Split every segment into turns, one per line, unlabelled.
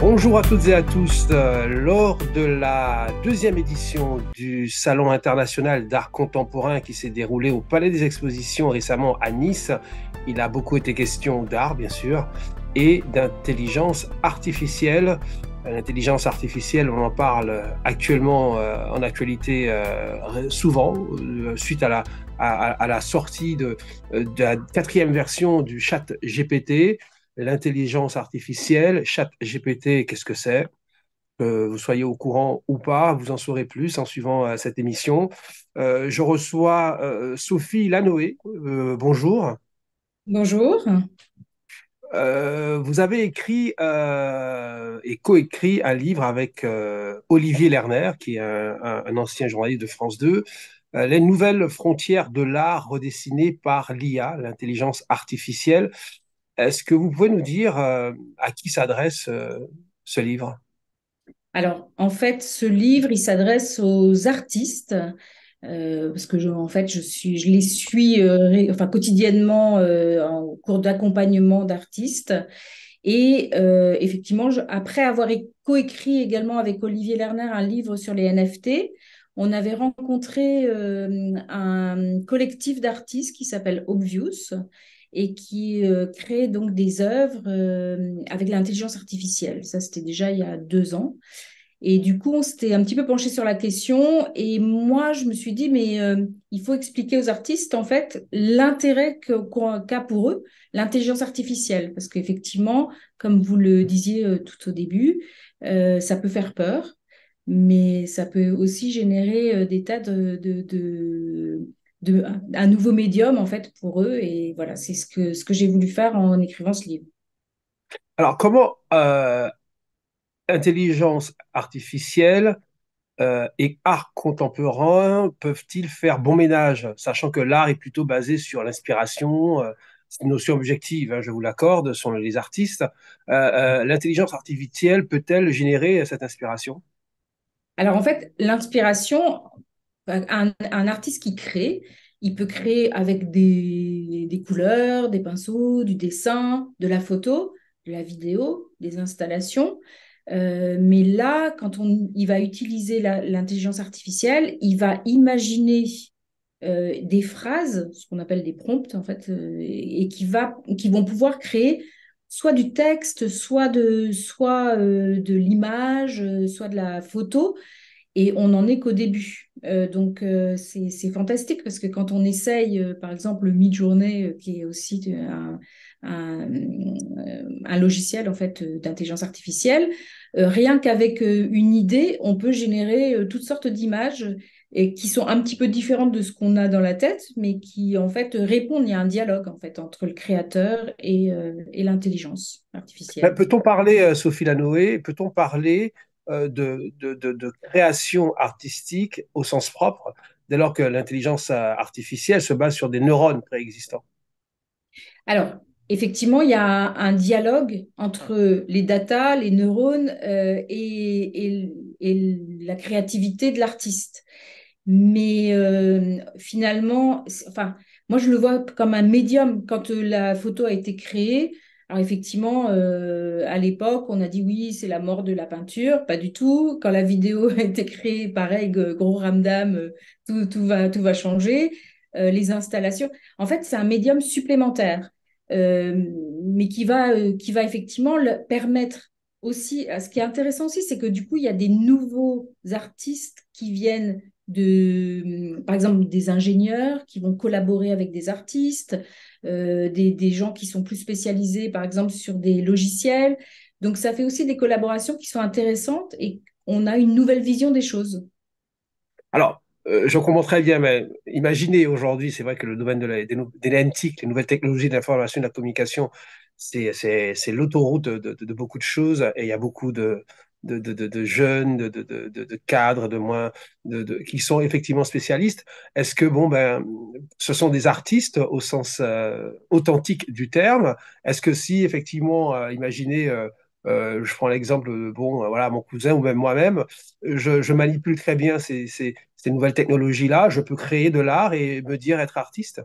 Bonjour à toutes et à tous. Lors de la deuxième édition du Salon international d'art contemporain qui s'est déroulé au Palais des Expositions récemment à Nice, il a beaucoup été question d'art, bien sûr, et d'intelligence artificielle. L'intelligence artificielle, on en parle actuellement en actualité souvent, suite à la sortie de la quatrième version du chat GPT. L'intelligence artificielle, ChatGPT, qu'est-ce que c'est? Que vous soyez au courant ou pas, vous en saurez plus en suivant cette émission. Je reçois Sophie Lanoé. Bonjour.
Bonjour.
Vous avez écrit et coécrit un livre avec Olivier Lerner, qui est un ancien journaliste de France 2, Les nouvelles frontières de l'art redessinées par l'IA, l'intelligence artificielle. Est-ce que vous pouvez nous dire à qui s'adresse ce livre?
Alors, en fait, ce livre, il s'adresse aux artistes parce que je les suis quotidiennement en cours d'accompagnement d'artistes. Et effectivement, après avoir coécrit également avec Olivier Lerner un livre sur les NFT, on avait rencontré un collectif d'artistes qui s'appelle Obvious et qui crée donc des œuvres avec l'intelligence artificielle. Ça, c'était déjà il y a 2 ans. Et du coup, on s'était un petit peu penché sur la question. Et moi, je me suis dit, mais il faut expliquer aux artistes, en fait, l'intérêt qu'a pour eux l'intelligence artificielle. Parce qu'effectivement, comme vous le disiez tout au début, ça peut faire peur, mais ça peut aussi générer des tas un nouveau médium, en fait, pour eux. Et voilà, c'est ce que j'ai voulu faire en écrivant ce livre.
Alors, comment intelligence artificielle et art contemporain peuvent-ils faire bon ménage, sachant que l'art est plutôt basé sur l'inspiration, c'est une notion objective, hein, je vous l'accorde, sont les artistes. L'intelligence artificielle peut-elle générer cette inspiration?
Alors, en fait, l'inspiration, un artiste qui crée, il peut créer avec des couleurs, des pinceaux, du dessin, de la photo, de la vidéo, des installations. Mais là, il va utiliser l'intelligence artificielle, il va imaginer des phrases, ce qu'on appelle des prompts en fait, et qui vont pouvoir créer soit du texte, soit de l'image, soit de la photo, et on n'en est qu'au début. C'est fantastique parce que quand on essaye, par exemple, le Midjourney, qui est aussi un logiciel en fait d'intelligence artificielle, rien qu'avec une idée, on peut générer toutes sortes d'images et qui sont un petit peu différentes de ce qu'on a dans la tête, mais qui en fait répondent. Il y a un dialogue en fait entre le créateur et l'intelligence artificielle.
Peut-on parler, Sophie Lanoé, peut-on parler de création artistique au sens propre, dès lors que l'intelligence artificielle se base sur des neurones préexistants?
Alors, effectivement, il y a un dialogue entre les datas, les neurones et la créativité de l'artiste. Mais finalement, enfin, moi, je le vois comme un médium. Quand la photo a été créée, alors effectivement, à l'époque, on a dit oui, c'est la mort de la peinture. Pas du tout. Quand la vidéo a été créée, pareil, gros ramdam, tout va changer. Les installations. En fait, c'est un médium supplémentaire, mais qui va effectivement permettre aussi. Ce qui est intéressant aussi, c'est que du coup, il y a des nouveaux artistes qui viennent par exemple, des ingénieurs qui vont collaborer avec des artistes, des gens qui sont plus spécialisés, par exemple, sur des logiciels. Donc, ça fait aussi des collaborations qui sont intéressantes et on a une nouvelle vision des choses.
Alors, je comprends très bien, mais imaginez aujourd'hui, c'est vrai que le domaine des lentilles, les nouvelles technologies de l'information et de la communication, c'est l'autoroute de beaucoup de choses, et il y a beaucoup de jeunes, de cadres, de moins, qui sont effectivement spécialistes. Est-ce que, bon, ben, ce sont des artistes au sens authentique du terme? Est-ce que si, effectivement, imaginez, je prends l'exemple, bon, voilà, mon cousin ou même moi-même, je manipule très bien ces nouvelles technologies-là, je peux créer de l'art et me dire être artiste.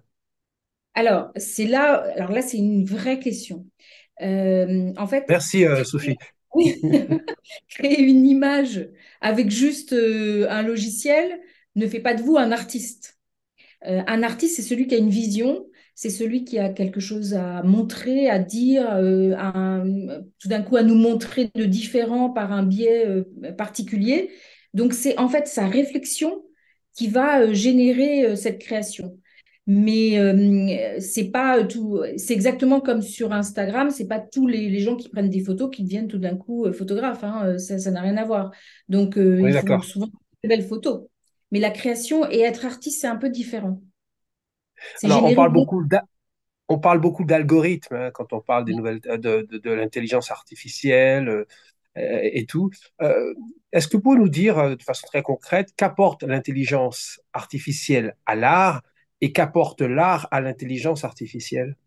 Alors là, c'est une vraie question. En fait,
Merci, Sophie.
Créer une image avec juste un logiciel ne fait pas de vous un artiste. Un artiste, c'est celui qui a une vision, c'est celui qui a quelque chose à montrer, à dire, tout d'un coup à nous montrer de différent par un biais particulier. Donc c'est en fait sa réflexion qui va générer cette création. Mais c'est pas tout, c'est exactement comme sur Instagram, c'est pas tous les gens qui prennent des photos qui deviennent tout d'un coup photographes, hein, ça n'a rien à voir. Donc
On est
il faut
d'accord.
souvent de belles photos. Mais la création et être artiste, c'est un peu différent. C'est
Alors,
générer.
on parle beaucoup d'algorithmes hein, quand on parle des nouvelles, de l'intelligence artificielle et tout. Euh, Est-ce que vous pouvez nous dire de façon très concrète qu'apporte l'intelligence artificielle à l'art et qu'apporte l'art à l'intelligence artificielle?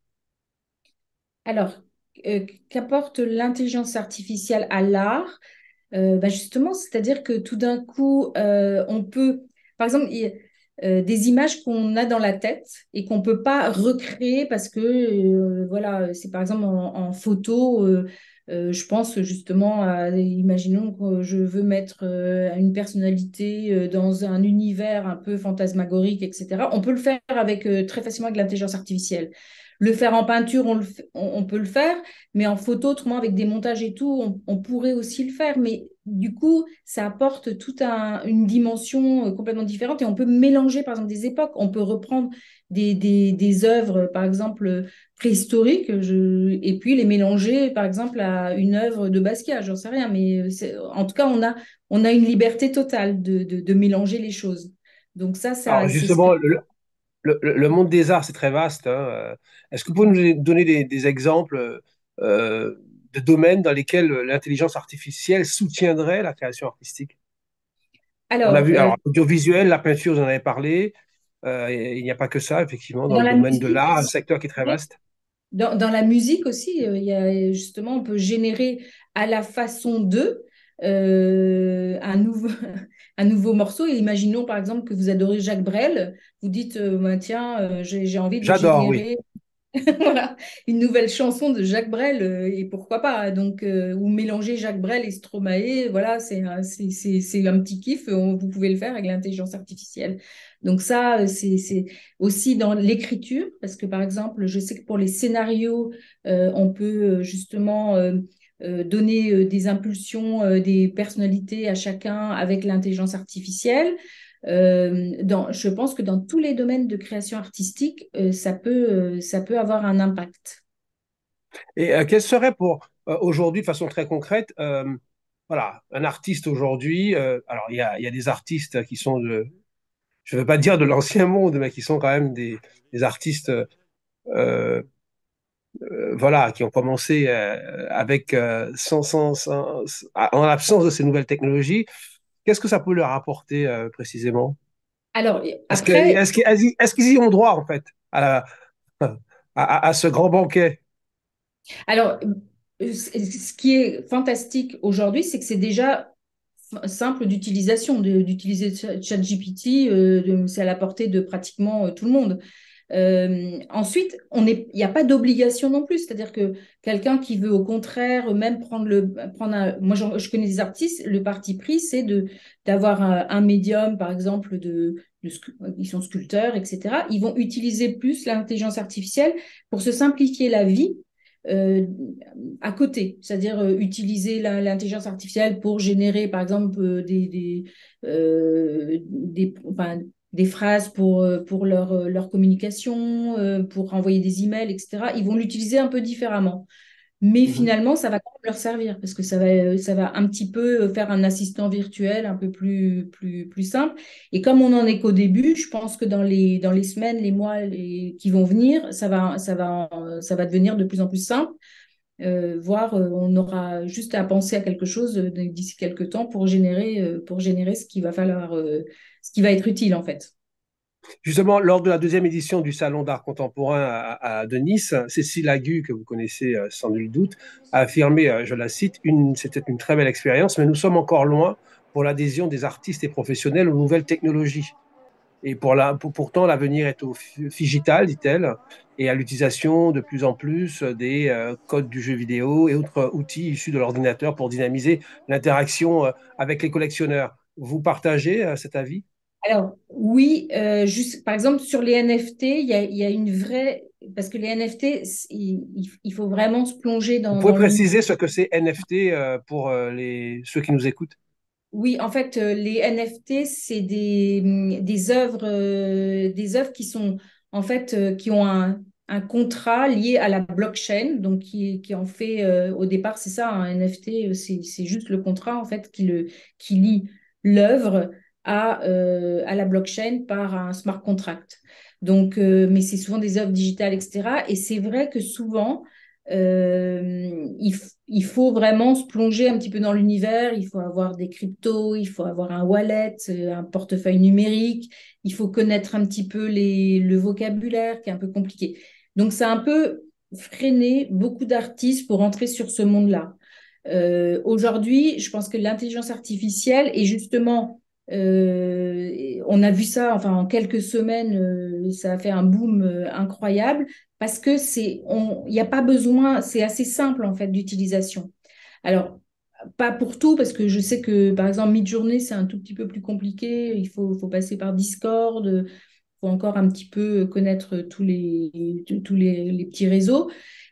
Alors, qu'apporte l'intelligence artificielle à l'art? Bah justement, c'est-à-dire que tout d'un coup, on peut, par exemple, des images qu'on a dans la tête et qu'on ne peut pas recréer parce que, voilà, c'est par exemple en photo, je pense justement à, imaginons que je veux mettre une personnalité dans un univers un peu fantasmagorique, etc. On peut le faire avec, très facilement avec l'intelligence artificielle. Le faire en peinture, on peut le faire, mais en photo, autrement, avec des montages et tout, on pourrait aussi le faire. Mais du coup, ça apporte toute une dimension complètement différente et on peut mélanger, par exemple, des époques. On peut reprendre des œuvres, par exemple, préhistoriques, et puis les mélanger, par exemple, à une œuvre de Basquiat. J'en sais rien, mais en tout cas, on a une liberté totale de mélanger les choses. Donc
Alors
c'est
justement, le monde des arts, c'est très vaste, hein. Est-ce que vous pouvez nous donner des exemples de domaines dans lesquels l'intelligence artificielle soutiendrait la création artistique? On a
Alors,
vu, alors, audiovisuel, la peinture, vous en avez parlé. Il n'y a pas que ça, effectivement, dans
dans
le
la
domaine de
musique,
l'art, un secteur qui est très vaste.
dans la musique aussi, il y a, justement, on peut générer à la façon d'eux un nouveau, un nouveau morceau. Et imaginons par exemple que vous adorez Jacques Brel, vous dites, bah, tiens, j'ai envie de
J'adore, oui.
générer voilà, une nouvelle chanson de Jacques Brel, et pourquoi pas. Donc, ou mélanger Jacques Brel et Stromae, voilà, c'est un petit kiff, vous pouvez le faire avec l'intelligence artificielle. Donc ça, c'est aussi dans l'écriture, parce que par exemple, je sais que pour les scénarios, on peut justement donner des impulsions, des personnalités à chacun avec l'intelligence artificielle. Je pense que dans tous les domaines de création artistique, ça peut avoir un impact.
Et quel serait pour aujourd'hui, de façon très concrète, voilà, un artiste aujourd'hui, alors il y a des artistes qui sont je ne veux pas dire de l'ancien monde, mais qui sont quand même des artistes voilà, qui ont commencé avec, en l'absence de ces nouvelles technologies. Qu'est-ce que ça peut leur apporter précisément?
Alors,
Est-ce
après,
est-ce qu'ils y ont droit, en fait, à ce grand banquet?
alors, ce qui est fantastique aujourd'hui, c'est que c'est déjà simple d'utilisation, d'utiliser ChatGPT, c'est à la portée de pratiquement tout le monde. Ensuite, il n'y a pas d'obligation non plus. C'est-à-dire que quelqu'un qui veut au contraire même moi je connais des artistes, le parti pris, c'est d'avoir un médium, par exemple, ils sont sculpteurs, etc. Ils vont utiliser plus l'intelligence artificielle pour se simplifier la vie. euh, à côté, c'est-à-dire utiliser l'intelligence artificielle pour générer, par exemple, enfin, des phrases pour leur communication, pour envoyer des emails, etc. Ils vont l'utiliser un peu différemment. Mais
Mhm.
finalement, ça va quand même leur servir parce que ça va un petit peu faire un assistant virtuel un peu plus simple. Et comme on n'en est qu'au début, je pense que dans les semaines, les mois qui vont venir, ça va devenir de plus en plus simple. Voire on aura juste à penser à quelque chose d'ici quelques temps pour générer ce qu'il va falloir, ce qui va être utile en fait.
Justement, lors de la deuxième édition du Salon d'art contemporain de Nice, Cécile Agu, que vous connaissez sans nul doute, a affirmé, je la cite, c'était une très belle expérience, mais nous sommes encore loin pour l'adhésion des artistes et professionnels aux nouvelles technologies. Et pourtant, l'avenir est au figital, dit-elle, et à l'utilisation de plus en plus des codes du jeu vidéo et autres outils issus de l'ordinateur pour dynamiser l'interaction avec les collectionneurs. Vous partagez cet avis?
Alors, oui, juste, par exemple, sur les NFT, il y a une vraie... Parce que les NFT, il faut vraiment se plonger
Vous pouvez
dans l'univers.
préciser ce que c'est NFT pour ceux qui nous écoutent?
Oui, en fait, les NFT, c'est des œuvres qui sont, en fait, qui ont un contrat lié à la blockchain, donc qui en fait, au départ, c'est ça, un NFT, c'est juste le contrat, en fait, qui lie l'œuvre à la blockchain par un smart contract. Donc, mais c'est souvent des œuvres digitales, etc. Et c'est vrai que souvent, il faut vraiment se plonger un petit peu dans l'univers. Il faut avoir des cryptos, il faut avoir un wallet, un portefeuille numérique. Il faut connaître un petit peu le vocabulaire qui est un peu compliqué. Donc, ça a un peu freiné beaucoup d'artistes pour entrer sur ce monde-là. Aujourd'hui, je pense que l'intelligence artificielle est justement, on a vu ça, enfin en quelques semaines, ça a fait un boom incroyable parce que il n'y a pas besoin, c'est assez simple en fait d'utilisation. Alors, pas pour tout, parce que je sais que par exemple Midjourney, c'est un tout petit peu plus compliqué. Faut passer par Discord, faut encore un petit peu connaître les petits réseaux.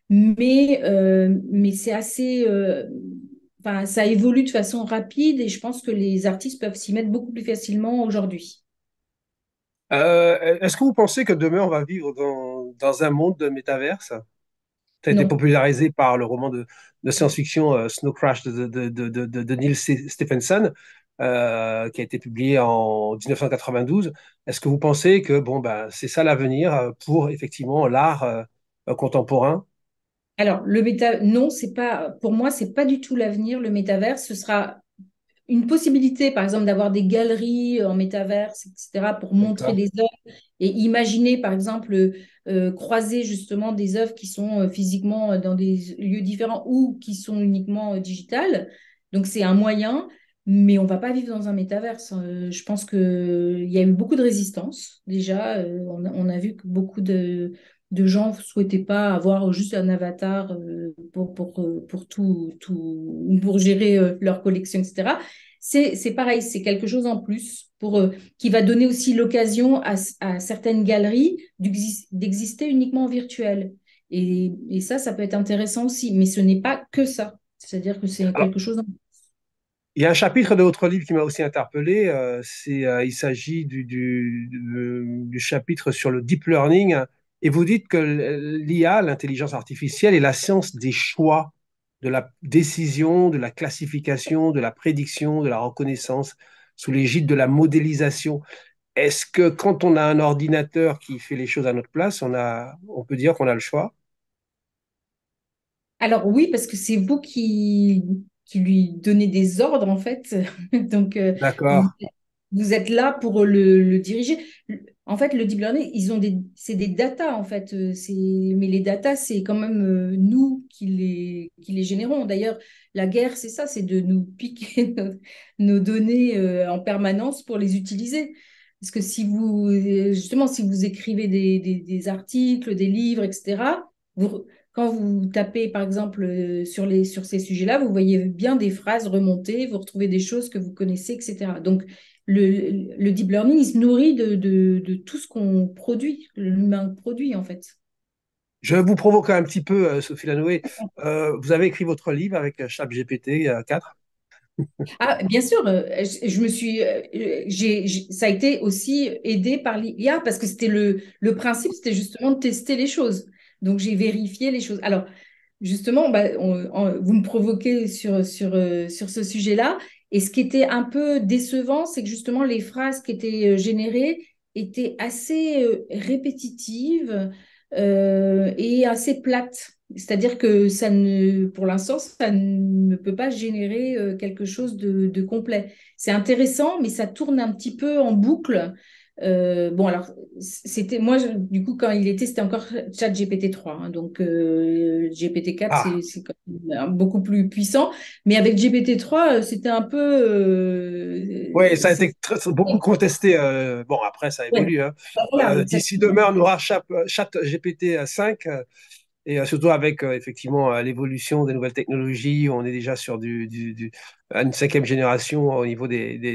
Mais c'est assez, enfin, ça évolue de façon rapide et je pense que les artistes peuvent s'y mettre beaucoup plus facilement aujourd'hui.
Est-ce que vous pensez que demain, on va vivre dans un monde de métaverse? Ça a été
Non.
popularisé par le roman de science-fiction Snow Crash de Neil Stephenson, qui a été publié en 1992. Est-ce que vous pensez que bon, ben, c'est ça l'avenir pour effectivement l'art contemporain?
Alors, non, c'est pas, pour moi, c'est pas du tout l'avenir, le métaverse. Ce sera une possibilité, par exemple, d'avoir des galeries en métaverse, etc., pour montrer
D'accord.
des œuvres et imaginer, par exemple, croiser justement des œuvres qui sont physiquement dans des lieux différents ou qui sont uniquement digitales. Donc, c'est un moyen, mais on ne va pas vivre dans un métaverse. Je pense qu'il y a eu beaucoup de résistance. Déjà, on a vu que beaucoup de gens ne souhaitaient pas avoir juste un avatar pour pour gérer leur collection, etc. C'est pareil, c'est quelque chose en plus qui va donner aussi l'occasion à certaines galeries d'exister uniquement en virtuel. Et ça peut être intéressant aussi, mais ce n'est pas que ça. C'est-à-dire que c'est
Alors,
quelque chose.
il y a un chapitre de votre livre qui m'a aussi interpellé. Il s'agit du chapitre sur le deep learning. Et vous dites que l'IA, l'intelligence artificielle, est la science des choix, de la décision, de la classification, de la prédiction, de la reconnaissance, sous l'égide de la modélisation. Est-ce que quand on a un ordinateur qui fait les choses à notre place, on peut dire qu'on a le choix?
Alors oui, parce que c'est vous qui lui donnez des ordres, en fait. Donc,
D'accord.
vous, vous êtes là pour le diriger. En fait, le deep learning, c'est des datas, en fait. Mais les datas, c'est quand même nous qui les générons. D'ailleurs, la guerre, c'est ça, c'est de nous piquer nos données en permanence pour les utiliser. Parce que justement, si vous écrivez des articles, des livres, etc., quand vous tapez, par exemple, sur ces sujets-là, vous voyez bien des phrases remonter, vous retrouvez des choses que vous connaissez, etc. Donc, le deep learning, il se nourrit de tout ce qu'on produit, que l'humain produit, en fait.
Je vais vous provoquer un petit peu, Sophie Lanoé. Vous avez écrit votre livre avec ChatGPT 4.
Ah, bien sûr, je me suis, ça a été aussi aidé par l'IA parce que le principe, c'était justement de tester les choses. Donc, j'ai vérifié les choses. Alors, justement, bah, vous me provoquez sur ce sujet-là. Et ce qui était un peu décevant, c'est que justement, les phrases qui étaient générées étaient assez répétitives et assez plates. C'est-à-dire que pour l'instant, ça ne peut pas générer quelque chose de complet. C'est intéressant, mais ça tourne un petit peu en boucle. Bon, alors, c'était moi, du coup, quand il était, c'était encore ChatGPT 3. Hein, donc, GPT 4,
Ah,
c'est quand même beaucoup plus puissant. Mais avec GPT 3, c'était un peu.
oui, ça a été beaucoup contesté. Bon, après, ça
Ouais.
évolue, hein.
Voilà,
D'ici
exactement.
demain, on aura Chat GPT 5. Et surtout avec effectivement l'évolution des nouvelles technologies, on est déjà sur une cinquième génération au niveau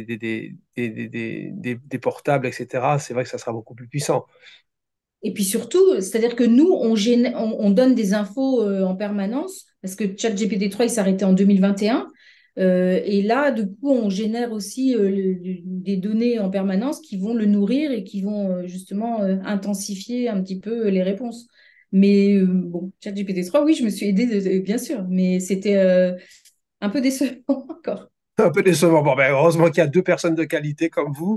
des portables, etc. C'est vrai que ça sera beaucoup plus puissant.
Et puis surtout, c'est-à-dire que nous, on donne des infos en permanence, parce que ChatGPT 3, il s'arrêtait en 2021. Et là, du coup, on génère aussi des données en permanence qui vont le nourrir et qui vont justement intensifier un petit peu les réponses. Mais bon, ChatGPT 3, oui, je me suis aidée, bien sûr, mais c'était un peu décevant encore.
Un peu décevant. Bon, ben, heureusement qu'il y a deux personnes de qualité comme vous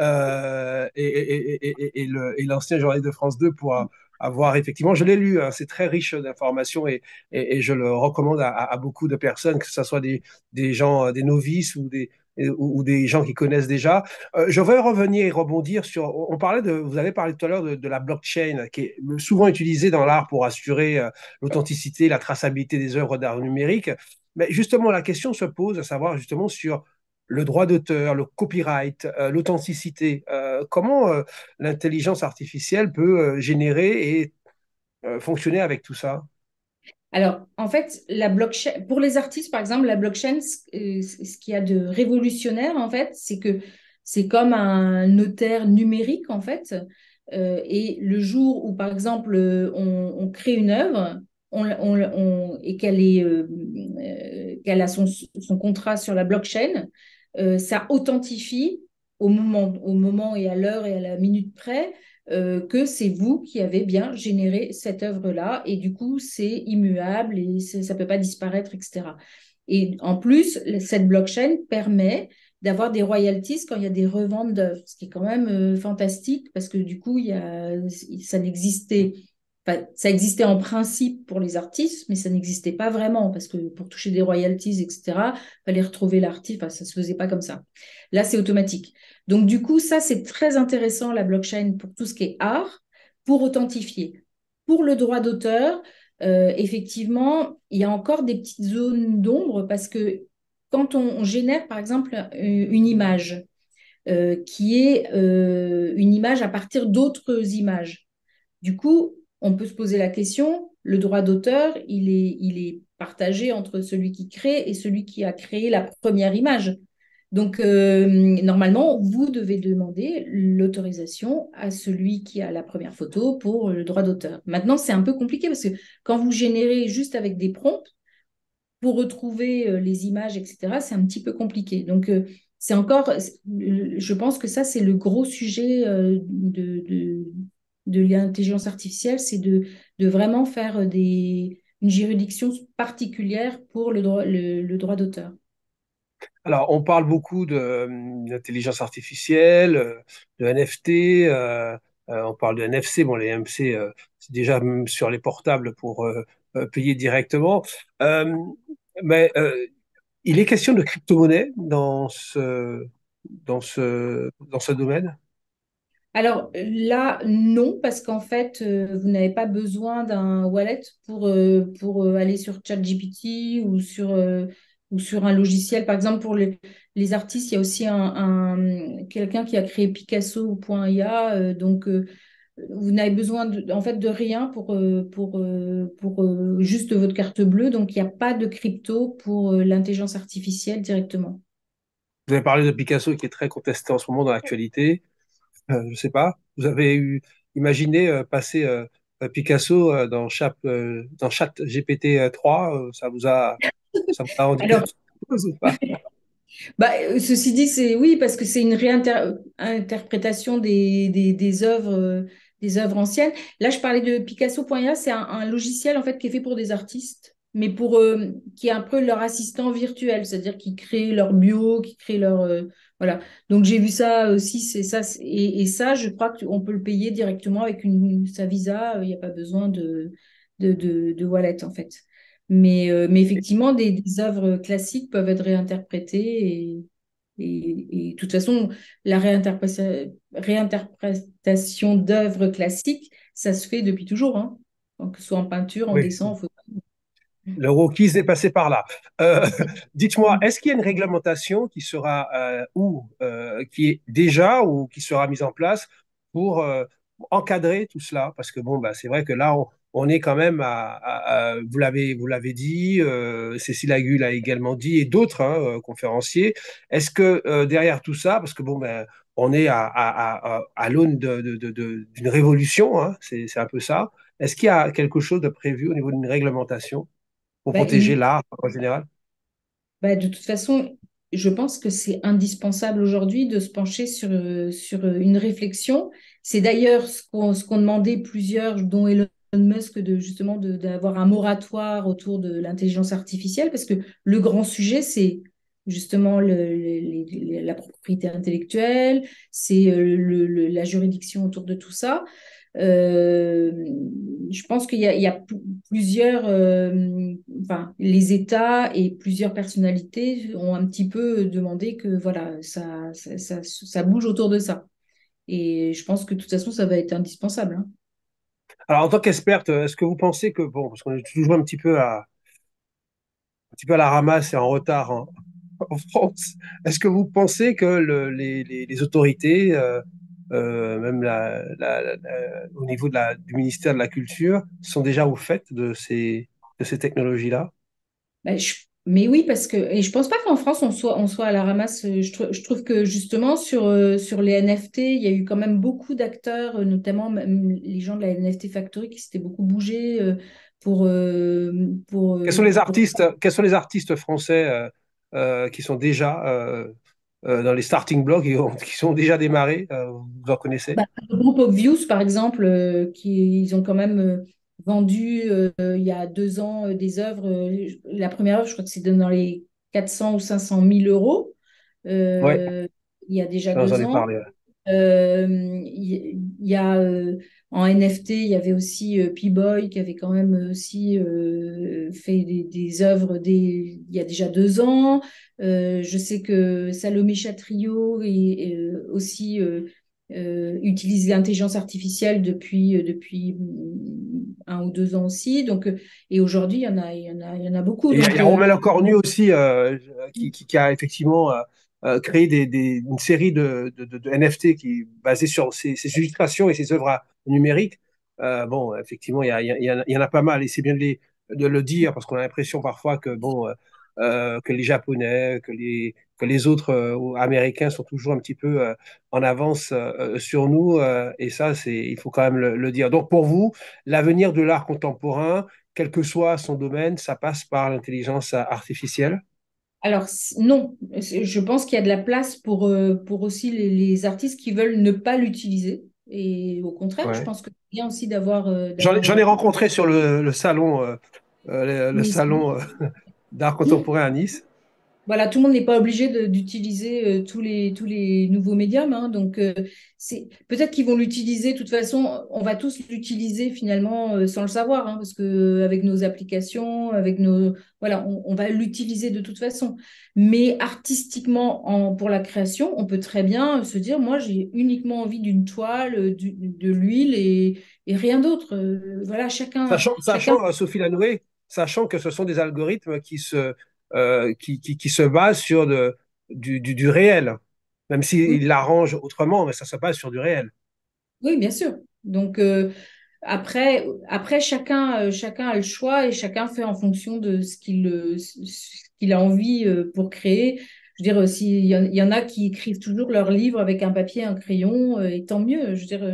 et l'ancien journaliste de France 2 pour avoir effectivement, je l'ai lu, hein, c'est très riche d'informations et je le recommande à beaucoup de personnes, que ce soit des gens, des novices ou des gens qui connaissent déjà. Je vais revenir et rebondir sur, on parlait vous avez parlé tout à l'heure de la blockchain qui est souvent utilisée dans l'art pour assurer l'authenticité, la traçabilité des œuvres d'art numérique. Mais justement, la question se pose à savoir justement sur le droit d'auteur, le copyright, l'authenticité. Comment l'intelligence artificielle peut générer et fonctionner avec tout ça?
Alors, en fait, la blockchain, pour les artistes, par exemple, la blockchain, ce qu'il y a de révolutionnaire, en fait, c'est que c'est comme un notaire numérique, en fait. Et le jour où, par exemple, on crée une œuvre et qu'elle a son contrat sur la blockchain, ça authentifie au moment et à l'heure et à la minute près que c'est vous qui avez bien généré cette œuvre-là et du coup, c'est immuable et ça ne peut pas disparaître, etc. Et en plus, cette blockchain permet d'avoir des royalties quand il y a des reventes d'œuvres, ce qui est quand même fantastique parce que du coup, ça n'existait Enfin, ça existait en principe pour les artistes, mais ça n'existait pas vraiment parce que pour toucher des royalties, etc., il fallait retrouver l'artiste. Enfin, ça ne se faisait pas comme ça. Là, c'est automatique. Donc, du coup, ça, c'est très intéressant, la blockchain, pour tout ce qui est art, pour authentifier. Pour le droit d'auteur, effectivement, il y a encore des petites zones d'ombre parce que quand on génère, par exemple, une image qui est une image à partir d'autres images, du coup, on peut se poser la question, le droit d'auteur, il est partagé entre celui qui crée et celui qui a créé la première image. Donc, normalement, vous devez demander l'autorisation à celui qui a la première photo pour le droit d'auteur. Maintenant, c'est un peu compliqué parce que quand vous générez juste avec des prompts, pour retrouver les images, etc., c'est un petit peu compliqué. Donc, c'est encore, je pense que ça, c'est le gros sujet de l'intelligence artificielle, c'est de vraiment faire une juridiction particulière pour le droit d'auteur.
Alors, on parle beaucoup d'intelligence artificielle, de NFT, on parle de NFC. Bon, les NFC, c'est déjà sur les portables pour payer directement. Euh, mais il est question de crypto-monnaie dans ce domaine.
Alors là, non, parce qu'en fait, vous n'avez pas besoin d'un wallet pour aller sur ChatGPT ou sur un logiciel. Par exemple, pour les artistes, il y a aussi quelqu'un qui a créé Picasso.ia. Donc, vous n'avez besoin en fait, de rien pour juste votre carte bleue. Donc, il n'y a pas de crypto pour l'intelligence artificielle directement.
Vous avez parlé de Picasso qui est très contesté en ce moment dans l'actualité. Je ne sais pas. Vous avez imaginé passer Picasso dans Chat GPT 3, ça vous a rendu
Alors,
quelque chose ou pas?
bah, ceci dit, c'est oui, parce que c'est une réinterprétation des œuvres anciennes. Là, je parlais de Picasso.ia, c'est un logiciel en fait qui est fait pour des artistes, mais qui est un peu leur assistant virtuel, c'est-à-dire qui crée leur bio, qui crée voilà. Donc j'ai vu ça aussi, c'est ça, et ça, je crois qu'on peut le payer directement avec sa Visa. Il n'y a pas besoin de wallet en fait. Mais effectivement, des œuvres classiques peuvent être réinterprétées Et de toute façon, la réinterprétation d'œuvres classiques, ça se fait depuis toujours, hein. Donc, que ce soit en peinture, en
Oui,
dessin, en photo.
le Rockies est passé par là. Dites-moi, est-ce qu'il y a une réglementation qui sera qui est déjà ou qui sera mise en place pour encadrer tout cela? Parce que bon, bah, c'est vrai que là, on est quand même vous l'avez dit, Cécile Agu l'a également dit, et d'autres hein, conférenciers. Est-ce que derrière tout ça, parce que bon, ben, on est à l'aune d'une révolution, hein, c'est un peu ça. Est-ce qu'il y a quelque chose de prévu au niveau d'une réglementation pour
Bah,
protéger l'art en général?
de toute façon, je pense que c'est indispensable aujourd'hui de se pencher sur une réflexion. C'est d'ailleurs ce qu'ont demandé plusieurs, dont Elon Musk, d'avoir un moratoire autour de l'intelligence artificielle, parce que le grand sujet, c'est justement la propriété intellectuelle, c'est la juridiction autour de tout ça. Euh, je pense qu'il y a plusieurs, enfin, les États et plusieurs personnalités ont un petit peu demandé que voilà, ça bouge autour de ça. Et je pense que de toute façon, ça va être indispensable, hein.
Alors, en tant qu'experte, est-ce que vous pensez que, bon, parce qu'on est toujours un petit peu à la ramasse et en retard en France, est-ce que vous pensez que les autorités, même au niveau du ministère de la Culture, sont déjà au fait de ces technologies-là?
Mais oui, parce que, et je pense pas qu'en France, on soit à la ramasse. Je trouve que justement, sur les NFT, il y a eu quand même beaucoup d'acteurs, notamment même les gens de la NFT Factory qui s'étaient beaucoup bougés pour, pour, pour.
Quels sont les artistes français qui sont déjà dans les starting blocks, qui sont déjà démarrés, vous en connaissez?
Le groupe Obvious, par exemple, ils ont quand même vendu il y a 2 ans des œuvres. La première œuvre, je crois que c'est dans les 400 ou 500 000 euros.
Oui,
euh, il y a déjà
j'en
deux
ai
ans.
parlé. Ouais.
Il y a en NFT, il y avait aussi P-Boy qui avait quand même aussi fait des œuvres il y a déjà 2 ans. Je sais que Salomé Chatrio aussi utilise l'intelligence artificielle depuis 1 ou 2 ans aussi. Donc, et aujourd'hui, il y en a beaucoup.
Et il
Donc,
y a Romain Lecornu aussi qui a effectivement créé une série de NFT qui basée sur ses illustrations et ses œuvres numériques. Bon, effectivement, il y en a pas mal et c'est bien de le dire parce qu'on a l'impression parfois que bon que les Japonais, que les autres Américains sont toujours un petit peu en avance sur nous et ça il faut quand même le dire. Donc pour vous, l'avenir de l'art contemporain quel que soit son domaine, ça passe par l'intelligence artificielle.
alors, non, je pense qu'il y a de la place pour aussi les artistes qui veulent ne pas l'utiliser. Et au contraire, je
Ouais.
pense que c'est bien aussi d'avoir
J'en ai rencontré sur le salon, le
oui,
salon d'art contemporain à Nice.
voilà, tout le monde n'est pas obligé d'utiliser tous les nouveaux médiums, hein. Donc, peut-être qu'ils vont l'utiliser. De toute façon, on va tous l'utiliser finalement sans le savoir, hein, parce que avec nos applications, voilà, on va l'utiliser de toute façon. Mais artistiquement, pour la création, on peut très bien se dire, moi, j'ai uniquement envie d'une toile, de l'huile et rien d'autre. Voilà, chacun.
Sophie Lanoué, sachant que ce sont des algorithmes qui se basent sur du réel, même
Oui,
s'ils l'arrangent autrement, mais ça se base sur du réel.
oui, bien sûr. Donc, après chacun a le choix et chacun fait en fonction de ce qu'il a envie pour créer. Je veux dire, s'il y en a qui écrivent toujours leurs livres avec un papier, un crayon, et tant mieux. Je veux dire,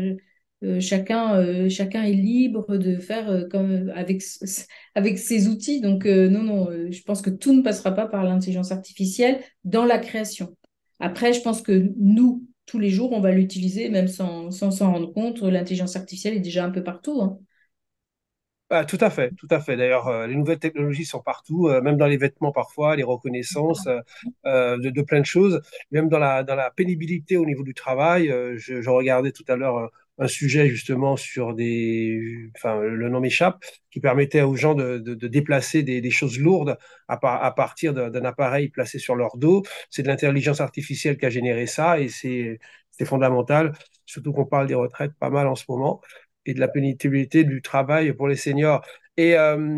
chacun est libre de faire comme avec ses outils. Donc, non, non, je pense que tout ne passera pas par l'intelligence artificielle dans la création. Après, je pense que nous, tous les jours, on va l'utiliser, même sans s'en rendre compte. L'intelligence artificielle est déjà un peu partout, hein.
Ah, tout à fait, tout à fait. D'ailleurs, les nouvelles technologies sont partout, même dans les vêtements parfois, les reconnaissances de plein de choses, même dans la pénibilité au niveau du travail. Je regardais tout à l'heure un sujet justement sur enfin, le nom m'échappe, qui permettait aux gens de déplacer des choses lourdes à partir d'un appareil placé sur leur dos. C'est de l'intelligence artificielle qui a généré ça et c'est fondamental, surtout qu'on parle des retraites pas mal en ce moment et de la pénibilité du travail pour les seniors. Et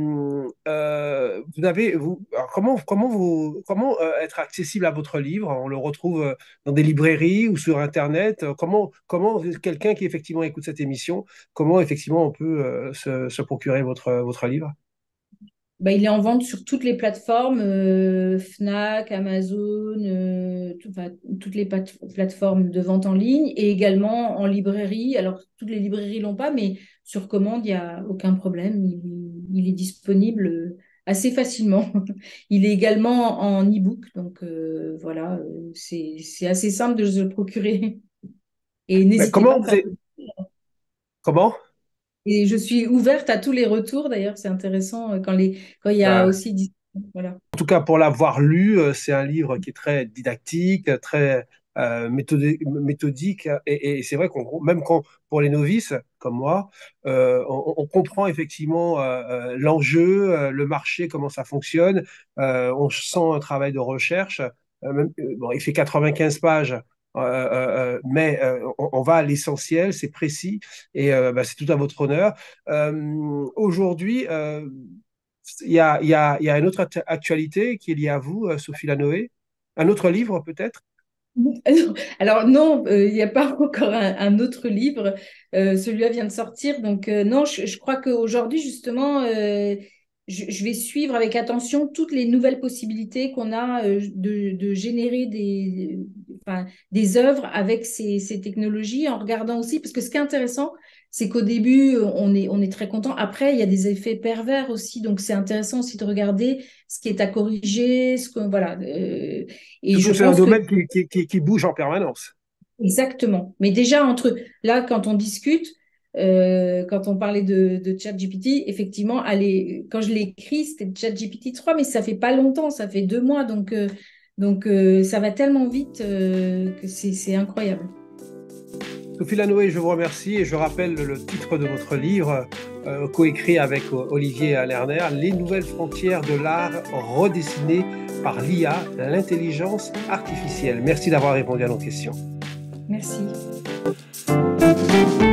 alors comment être accessible à votre livre? On le retrouve dans des librairies ou sur Internet? Comment quelqu'un qui effectivement écoute cette émission, comment effectivement on peut se procurer votre livre?
Bah, il est en vente sur toutes les plateformes, Fnac, Amazon, enfin, toutes les plateformes de vente en ligne et également en librairie. Alors, toutes les librairies l'ont pas, mais sur commande, il n'y a aucun problème. Il est disponible assez facilement. Il est également en e-book, donc voilà, c'est assez simple de se le procurer. Et
Mais
n'hésitez pas
comment
à
vous
faire.
êtes- comment?
Et je suis ouverte à tous les retours. D'ailleurs, c'est intéressant quand il y a
Ben,
aussi. Voilà.
En tout cas, pour l'avoir lu, c'est un livre qui est très didactique, très méthodique. Et c'est vrai même pour les novices comme moi, on comprend effectivement l'enjeu, le marché, comment ça fonctionne. On sent un travail de recherche. Bon, il fait 95 pages. Mais on va à l'essentiel, c'est précis et bah, c'est tout à votre honneur. Aujourd'hui, il y a une autre actualité qui est liée à vous, Sophie Lanoé. Un autre livre, peut-être?
Alors non, il n'y a pas encore un autre livre. Celui-là vient de sortir. Donc non, je crois qu'aujourd'hui, justement, je vais suivre avec attention toutes les nouvelles possibilités qu'on a de générer enfin, des œuvres avec ces technologies, en regardant aussi, parce que ce qui est intéressant, c'est qu'au début, on est très content. Après, il y a des effets pervers aussi. Donc c'est intéressant aussi de regarder ce qui est à corriger, voilà. Et
Surtout
je
que c'est un
pense que
domaine qui bouge en permanence.
exactement. Mais déjà, là, quand on discute, quand on parlait de ChatGPT, effectivement, quand je l'ai écrit, c'était ChatGPT 3, mais ça fait pas longtemps, ça fait 2 mois. Donc, ça va tellement vite que c'est incroyable.
Sophie Lanoé, je vous remercie et je rappelle le titre de votre livre, coécrit avec Olivier Lerner, Les nouvelles frontières de l'art redessinées par l'IA, l'intelligence artificielle. Merci d'avoir répondu à nos questions.
Merci.